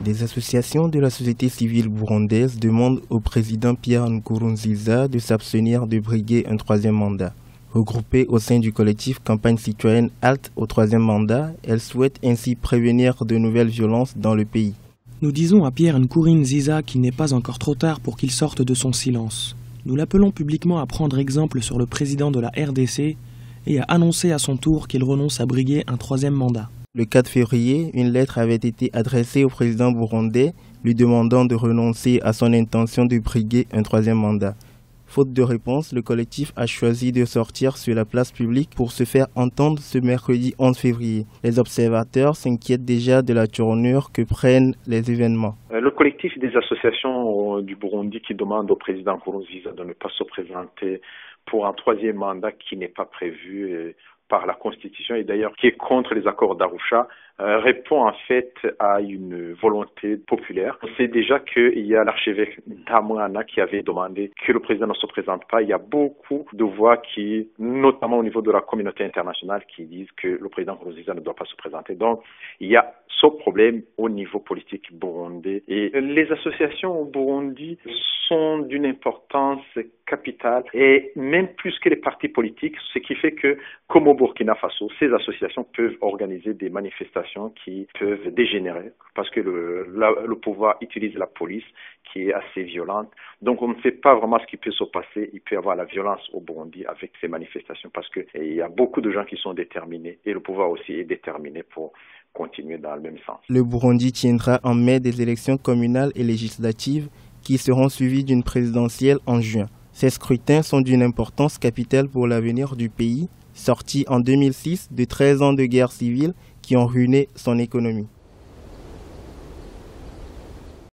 Des associations de la société civile burundaise demandent au président Pierre Nkurunziza de s'abstenir de briguer un troisième mandat. Regroupées au sein du collectif Campagne citoyenne Halte au troisième mandat, elles souhaitent ainsi prévenir de nouvelles violences dans le pays. Nous disons à Pierre Nkurunziza qu'il n'est pas encore trop tard pour qu'il sorte de son silence. Nous l'appelons publiquement à prendre exemple sur le président de la RDC et à annoncer à son tour qu'il renonce à briguer un troisième mandat. Le 4 février, une lettre avait été adressée au président burundais lui demandant de renoncer à son intention de briguer un troisième mandat. Faute de réponse, le collectif a choisi de sortir sur la place publique pour se faire entendre ce mercredi 11 février. Les observateurs s'inquiètent déjà de la tournure que prennent les événements. Le collectif des associations du Burundi qui demande au président Nkurunziza de ne pas se présenter pour un troisième mandat qui n'est pas prévu par la Constitution et d'ailleurs qui est contre les accords d'Arusha, répond en fait à une volonté populaire. On sait déjà qu'il y a l'archevêque Ntamwana qui avait demandé que le président ne se présente pas. Il y a beaucoup de voix qui, notamment au niveau de la communauté internationale, qui disent que le président Nkurunziza ne doit pas se présenter. Donc, il y a ce problème au niveau politique burundais. Et les associations au Burundi sont d'une importance capitale et même plus que les partis politiques, ce qui fait que, comme au Burkina Faso, ces associations peuvent organiser des manifestations qui peuvent dégénérer parce que le pouvoir utilise la police qui est assez violente. Donc on ne sait pas vraiment ce qui peut se passer. Il peut y avoir la violence au Burundi avec ces manifestations parce qu'il y a beaucoup de gens qui sont déterminés et le pouvoir aussi est déterminé pour continuer dans le même sens. Le Burundi tiendra en mai des élections communales et législatives qui seront suivies d'une présidentielle en juin. Ces scrutins sont d'une importance capitale pour l'avenir du pays, sorti en 2006 de 13 ans de guerre civile qui ont ruiné son économie.